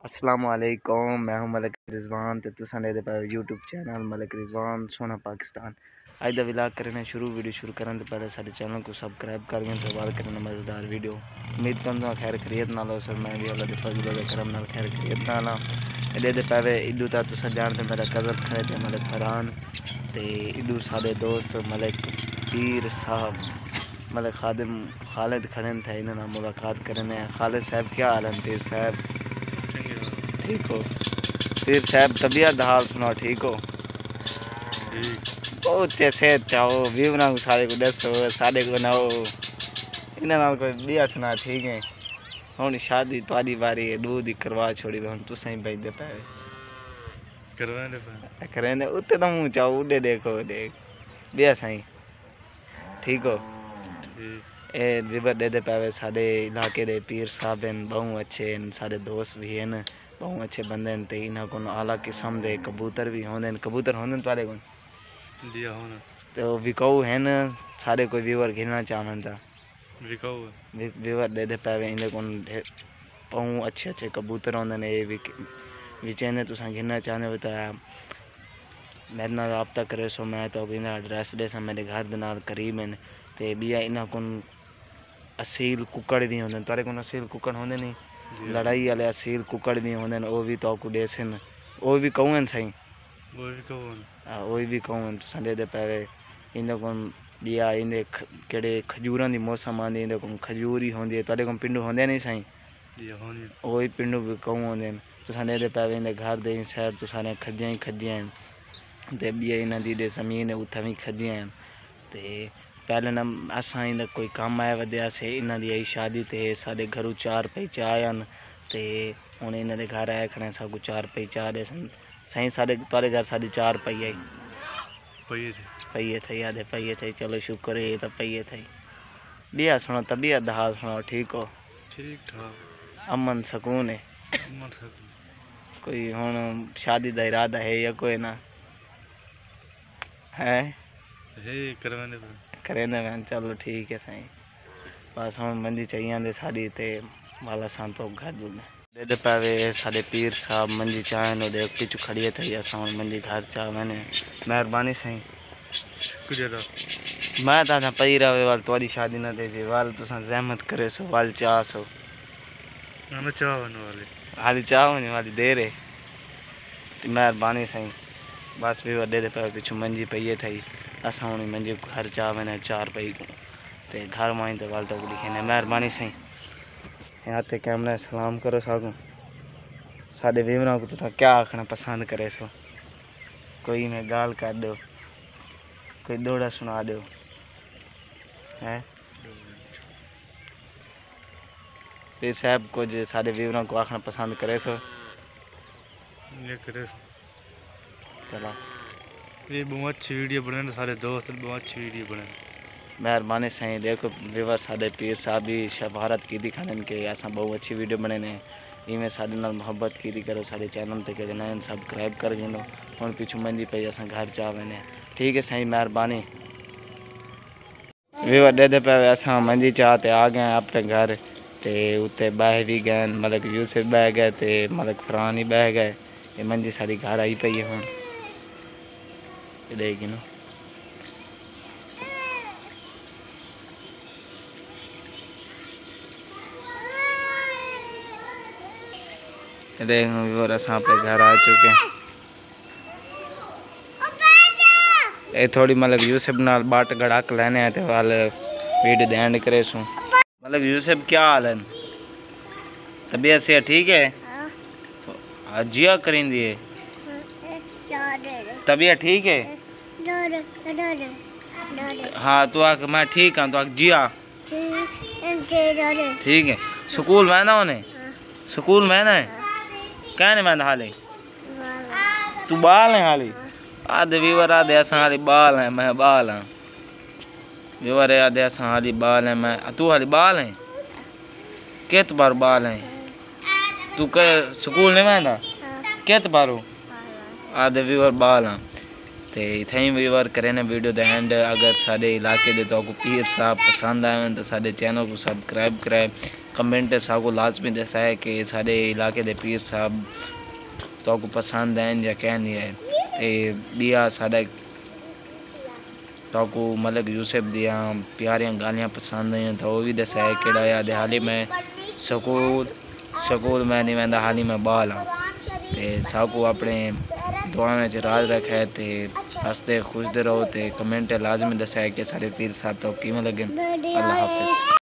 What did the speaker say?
अस्सलामुअलैकुम, मैं हूं मलिक रिजवान ते तुसां दे पे यूट्यूब चैनल मलिक रिजवान सोना पाकिस्तान। अज दा व्लॉग करने वीडियो शुरू करने तो पहले सारे चैनल को सब्सक्राइब कर तो वाल करना मज़ेदार वीडियो। उम्मीद करता खैर खरीद नाल हो सर मैं भी अल्लाह दे फजल दे करम नाल खैर खरीद नाल एडे दे पहले इडू ता तुसां जानते मेरा कज़न खड़े थे मलिक फरहान ते इडू सारे दोस्त मलिक पीर साहब मलिक खादिम खालिद खड़े थे इन्होंने मुलाकात करने। खालिद साहब क्या हाल है? पीर साहब ठीक हो? पीर साहब तबीयत हाल सुनाओ, ठीक हो? बहुत सेहत चाहो व्यूवरा को सारे को दसो सारे को नाओ इन्होंने कोई बिया सुना ठीक है। हूँ शादी तुहाडी बारी है दूध ही करवा छोड़ी हूँ तुसें ही भेजते पे करवाने उत्ते तो मुँह चाहो उडे देखो देख बिया साईं ठीक हो? ए विवर दे पावे सारे इलाके दे पीर साहब हैं बहुत अच्छे हैं, सारे दोस्त भी हैं बहुत अच्छे बंदे हैं। ते इन्हों को आला किस्म दे कबूतर भी होंदे कबूतर होंदे तुहाडे कोल तो विकाऊ हैं सारे कोई व्यूवर घिरना चाहन था व्यूवर दे पावे इन्हें को बहुत अच्छे अच्छे कबूतर होंदे विचे ने तुसा घिरना चाहते हो तो मेरे नाल रब्ता करे सो मैं तो इन्हें एड्रैस दे मेरे घर दे नाल करीब हैं। ते बिया इन्हों को असील कुकड़ भी होंदे तुहाडे कोल असील कुकड़ होंदे नहीं लड़ाई वाले असील कुकड़ भी होंदे वो भी तो को देसन वो भी कहूँ सही वो भी कहूँ तुसा दे पावे इन्हें को बिया इन्हें केड़े खजूरां दी मौसम आंदी इन्हें को खजूर ही होंदी तुहाडे को पिंडू होंदे नहीं सही वो ही पिंडू भी कहूँ होंदे तुसा दे पावे इन्हें घर दे साइड तो सारे खजियां ही खजियां ते बिया इन्हां दी दे जमीन उत्थे भी खजियां हैं। ते पहले न असा इन कोई कम आया वध्या से इन्हां दी आई शादी ते साडे घरों 4 पैसे आया ते हुण इन्हां दे घर आए खड़े सब 4 पैसे आ रहे सन सही साडे तुहाडे घर साडी 4 पैसे पैसे थे आधे पैसे थे चलो शुक्र है तो पैसे थे। बिया सुनो तबीयत हाल सुनाओ, ठीक हो? ठीक ठाक अमन सकून है कोई हुण शादी का इरादा है या कोई ना है करेंदे मैं चलो ठीक है सही बस हम मंदी चाहिए दे साड़ी ते वाला सांतो घर दे पावे साडे पीर साहब मंजी चाहन दे पिछु खड़िए थई असा मंजी घर चा मैंने मेहरबानी सही मैं ता पई रहे वाल तुम्हारी शादी ना दे वाल तुसा जहमत करे सो वाल चाह सो हाली चाह होने वाली देर है मेहरबानी सही बस भी दे पावे पिछु मंजी पई थई असा हूँ मंजी घर चा मैंने 4 पई ते घर माई तो वाल तो लिखे मेहरबानी सही यहाँ ते कैमरा सलाम करो सागू साडे व्यूवरां को तुसा क्या आखना पसंद करे सो कोई मैं गाल कर दो कोई दौड़ा सुना दो है पीर साहब कुछ साडे व्यूवरां को आखना पसंद करे सो चलो ये बहुत अच्छी वीडियो बने सारे दोस्त बहुत अच्छी वीडियो बने मेहरबानी सही देखो व्यूवर साडे पीर साहब भी शफारत की थी खाने के असा बहुत अच्छी वीडियो बने ने इवें साडे नाल मोहब्बत की थी करो साडे चैनल ते केड़े नए सब्सक्राइब कर गिनो हुण पिछु मंजी पई असा घर चा वने ठीक है सही मेहरबानी। व्यूवर दे पे असा मंजी चा ते आ गए अपने घर ते उत्ते बह भी गए मलिक यूसुफ बह गए ते मलिक फरहान ही बह गए ये मंजी सारी घर आई पई है हुण देख गिनो देख व्यूवर असा अपने घर आ चुके हैं। ये थोड़ी मतलब यूसुफ नाल बाट गड़ाक लेने हैं तो वाल वीडियो ध्यान करे सू मतलब यूसुफ क्या हाल है तबीयत से ठीक है जिया करेंदी है तबीयत ठीक है हाँ तो आक मैं ठीक हाँ तो आक जिया ठीक है स्कूल में ना उन्हें स्कूल में ना है कहने में हाली तू बाल है हाली आधे व्यूवर आधे असा हाली बाल है मैं बाल हाँ व्यूवर आधे असा हाली बाल है मैं तू हाली बाल है कित बार बाल है तू के स्कूल नहीं मैं कित बारो आधे व्यूवर बाल हाँ ते इत्थें व्यूअर करें वीडियो द एंड। अगर साडे इलाके दे तो पीर साहब पसंद आए तो साडे चैनल को सब्सक्राइब कराए। कमेंट साको लाजमी दसा है कि साडे इलाके दे पीर साहब तो पसंद आए या क्या नहीं है। ते बिया साडा तो मलिक यूसुफ दिया प्यारियां गालियां पसंद आई तो वो भी दसा है कि याद हाली मैं स्कूल में नहीं वह हाली मैं बाल हाँ। ते साको अपने दुआ में राज रखा है। ते हंसते खुशते रहो। ते कमेंट लाजमी दसा है कि सारे पीर साहब तो किमें लगे। अल्लाह हाफिज़।